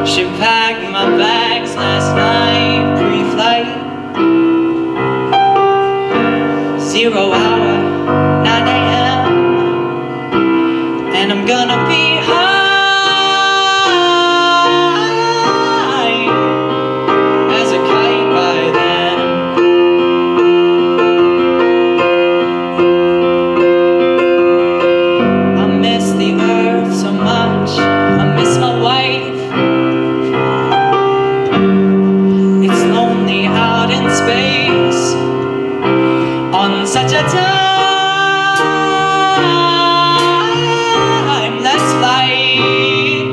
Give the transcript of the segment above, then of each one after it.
She packed my bags last night, pre-flight. 0 hour, 9 a.m. And I'm gonna be high as a kite by then. I miss the earth so much, I miss my wife. It's lonely out in space on such a timeless flight.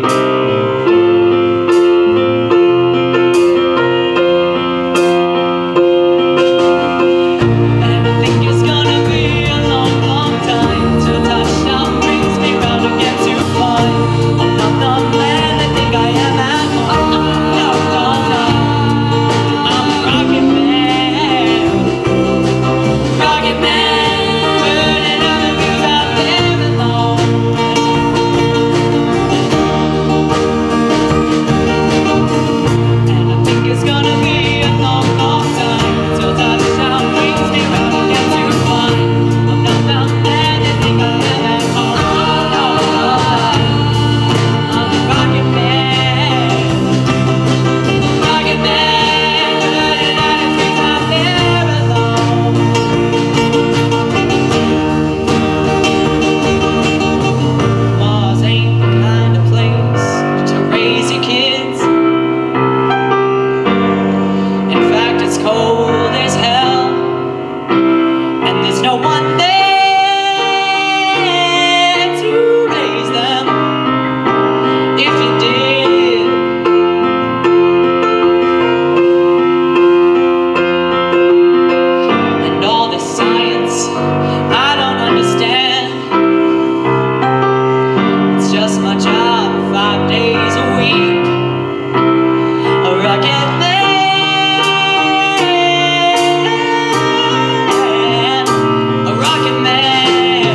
And I think it's gonna be a long, long time till touchdown brings me round again to find I'm not the man I think I am at home. No, no, no, I'm a rocket man. Rocket man, burning up the views out there alone. And I think it's gonna be a long, long time till touchdown brings me round again to find I'm not the man you think I am at home. No, no, I'm a rocket man. Rocket man, burning out the views out there alone. Mars ain't the kind of place to raise your kids. In fact, it's cold as hell, and there's no one there to raise them if you did. And all this science I don't understand. It's just my job 5 days a week. A rocket man, a rocket man.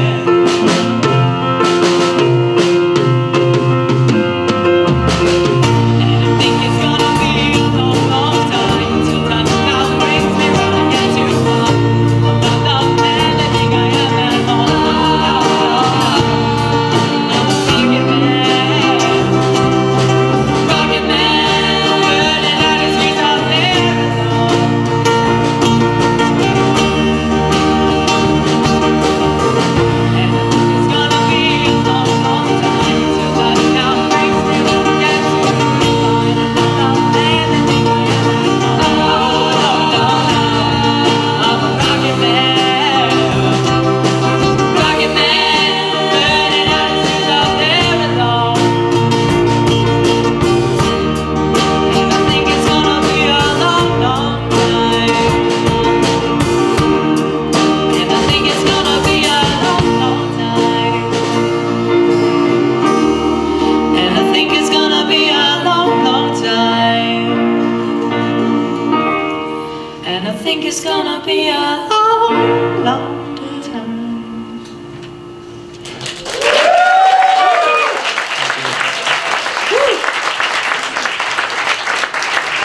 And I think it's gonna be a long, long time till touchdown brings me round again to find I'm not the man I think I am at home. I'm a rocket man. Rocket man, burning out his wings out there alone. And I think it's gonna be a long, long time till touchdown brings me round again to find I'm not the man I think I am at home. No, no, no, I'm a rocket man. Rocket man, burning out his wings out there alone. And I think it's gonna be a long, long time. And I think it's gonna be a long, long time. And I think it's gonna be a long, long time. And I think it's gonna be a long, long